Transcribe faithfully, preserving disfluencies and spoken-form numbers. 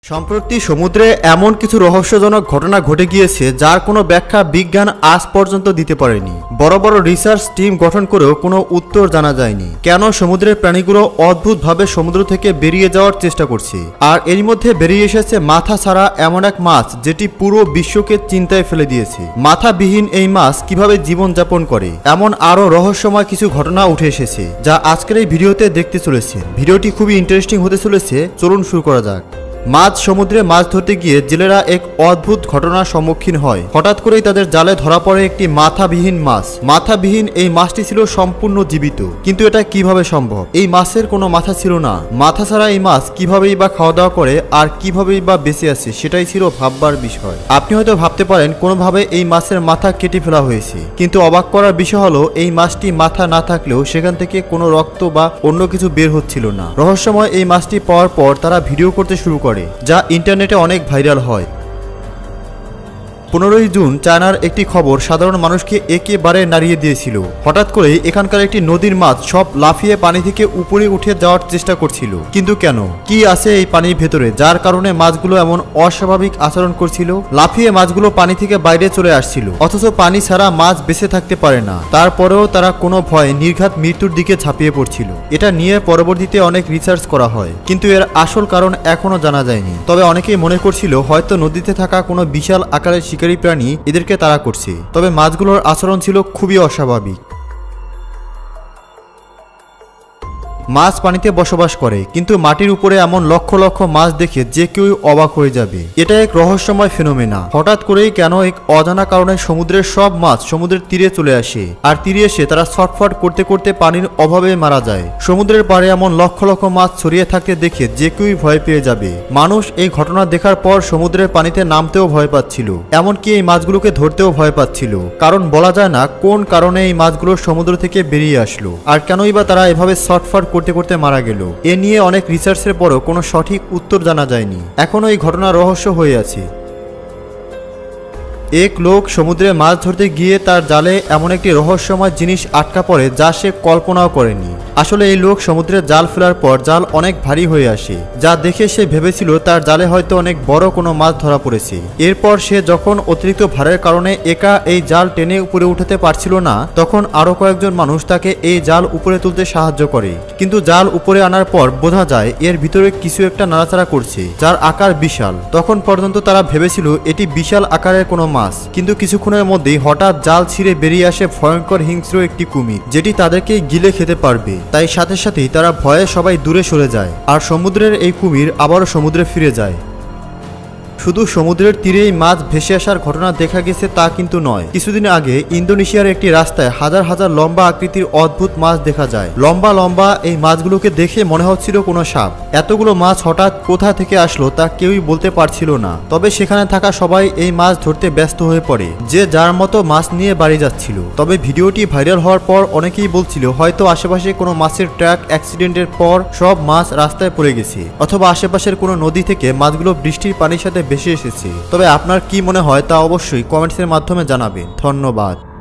সম্প্রতি সমুদ্রে এমন কিছু রহস্যজনক ঘটনা ঘটে গিয়েছে যার কোনো ব্যাখ্যা বিজ্ঞান আজ পর্যন্ত দিতে পারেনি। বড় বড় রিসার্চ টিম গঠন করেও কোনো উত্তর জানা যায়নি কেন সমুদ্রের প্রাণীগুলো অদ্ভুতভাবে সমুদ্র থেকে বেরিয়ে যাওয়ার চেষ্টা করছে। আর এর মধ্যে বেরিয়ে এসেছে মাথা ছাড়া এমন এক মাছ যেটি পুরো বিশ্বকে চিন্তায় ফেলে দিয়েছে। মাথাবিহীন এই মাছ কিভাবে জীবনযাপন করে এমন আরো রহস্যময় কিছু ঘটনা উঠে এসেছে যা আজকের এই ভিডিওতে দেখতে চলেছে। ভিডিওটি খুবই ইন্টারেস্টিং হতে চলেছে, চলুন শুরু করা যাক। মাছ সমুদ্রে মাছ ধরতে গিয়ে জেলেরা এক অদ্ভুত ঘটনার সম্মুখীন হয়। হঠাৎ করেই তাদের জালে ধরা পড়ে একটি মাথাবিহীন মাছ। মাথাবিহীন এই মাছটি ছিল সম্পূর্ণ জীবিত, কিন্তু এটা কিভাবে সম্ভব? এই মাছের কোনো মাথা ছিল না। মাথা ছাড়া এই মাছ কিভাবেই বা খাওয়া দাওয়া করে আর কিভাবেই বা বেঁচে আছে, সেটাই ছিল ভাববার বিষয়। আপনি হয়তো ভাবতে পারেন কোনোভাবে এই মাছের মাথা কেটে ফেলা হয়েছে, কিন্তু অবাক করার বিষয় হলো এই মাছটি মাথা না থাকলেও সেখান থেকে কোনো রক্ত বা অন্য কিছু বের হচ্ছিল না। রহস্যময় এই মাছটি পাওয়ার পর তারা ভিডিও করতে শুরু করে, যা ইন্টারনেটে অনেক ভাইরাল হয়। পনেরোই জুন চায়নার একটি খবর সাধারণ মানুষকে একেবারে নাড়িয়ে দিয়েছিল। হঠাৎ করে এখানকার একটি নদীর মাছ সব লাফিয়ে পানি থেকে উপরে উঠে যাওয়ার চেষ্টা করছিল। কিন্তু কেন? কি আছে এই পানির ভেতরে যার কারণে মাছগুলো এমন অস্বাভাবিক আচরণ করছিল? লাফিয়ে মাছগুলো পানি থেকে বাইরে চলে আসছিল, অথচ পানি ছাড়া মাছ বেঁচে থাকতে পারে না। তারপরেও তারা কোনো ভয়ে নির্ঘাত মৃত্যুর দিকে ঝাঁপিয়ে পড়ছিল। এটা নিয়ে পরবর্তীতে অনেক রিসার্চ করা হয়, কিন্তু এর আসল কারণ এখনো জানা যায়নি। তবে অনেকেই মনে করছিল হয়তো নদীতে থাকা কোনো বিশাল আকারের শিকারী প্রাণী এদেরকে তাড়া করছে। তবে মাছগুলোর আচরণ ছিল খুবই অস্বাভাবিক। মাছ পানিতে বসবাস করে, কিন্তু মাটির উপরে এমন লক্ষ লক্ষ মাছ দেখে যে কেউ অবাক হয়ে যাবে। এটা এক রহস্যময় ফেনোমেনা। হঠাৎ করেই কেন এক অজানা কারণে সমুদ্রের সব মাছ সমুদ্রের তীরে চলে আসে, আর তীরে এসে তারা ছটফট করতে করতে পানির অভাবে মারা যায়। সমুদ্রের পাড়ে এমন লক্ষ লক্ষ মাছ ছড়িয়ে থাকতে দেখে যে কেউই ভয় পেয়ে যাবে। মানুষ এই ঘটনা দেখার পর সমুদ্রের পানিতে নামতেও ভয় পাচ্ছিল, এমনকি এই মাছগুলোকে ধরতেও ভয় পাচ্ছিল। কারণ বলা যায় না কোন কারণে এই মাছগুলো সমুদ্র থেকে বেরিয়ে আসলো, আর কেনই বা তারা এভাবে ছটফট করতে করতে মারা গেল। এ নিয়ে অনেক রিসার্চের পরও কোনো সঠিক উত্তর জানা যায়নি। এখনো এই ঘটনা রহস্য হয়ে আছে। এক লোক সমুদ্রে মাছ ধরতে গিয়ে তার জালে এমন একটি রহস্যময় জিনিস আটকা পড়ে যা সে কল্পনাও করেনি। আসলে এই লোক সমুদ্রে জাল ফেলার পর জাল অনেক ভারী হয়ে আসে, যা দেখে সে ভেবেছিল তার জালে হয়তো অনেক বড় কোনো মাছ ধরা পড়েছে। এরপর সে যখন অতিরিক্ত ভারের কারণে একা এই জাল টেনে উপরে উঠাতে পারছিল না, তখন আরো কয়েকজন মানুষ তাকে এই জাল উপরে তুলতে সাহায্য করে। কিন্তু জাল উপরে আনার পর বোঝা যায় এর ভিতরে কিছু একটা নাড়াচাড়া করছে, যার আকার বিশাল। তখন পর্যন্ত তারা ভেবেছিল এটি বিশাল আকারের কোনো মাছ, কিন্তু কিছুক্ষণের মধ্যেই হঠাৎ জাল ছিঁড়ে বেরিয়ে আসে ভয়ঙ্কর হিংস্র একটি কুমির, যেটি তাদেরকে গিলে খেতে পারবে। তাই সাথে সাথেই তারা ভয়ে সবাই দূরে সরে যায়, আর সমুদ্রের এই কুমির আবারও সমুদ্রে ফিরে যায়। শুধু সমুদ্রের তীরেই মাছ ভেসে আসার ঘটনা দেখা গেছে তা কিন্তু নয়। কিছুদিন আগে ইন্দোনেশিয়ার একটি রাস্তায় হাজার হাজার লম্বা আকৃতির অদ্ভুত মাছ দেখা যায়। লম্বা লম্বা এই মাছগুলোকে দেখে মনে হচ্ছিল কোনো সাপ। এতগুলো মাছ হঠাৎ কোথা থেকে আসলো তা কেউই বলতে পারছিল না। তবে সেখানে থাকা সবাই এই মাছ ধরতে ব্যস্ত হয়ে পড়ে, যে যার মতো মাছ নিয়ে বাড়ি যাচ্ছিল। তবে ভিডিওটি ভাইরাল হওয়ার পর অনেকেই বলছিল হয়তো আশেপাশে কোনো মাছের ট্রাক অ্যাক্সিডেন্টের পর সব মাছ রাস্তায় পড়ে গেছে, অথবা আশেপাশের কোনো নদী থেকে মাছগুলো বৃষ্টির পানির সাথে বেশি এসেছে। তবে আপনার কি মনে হয় তা অবশ্যই কমেন্টসের মাধ্যমে জানাবেন। ধন্যবাদ।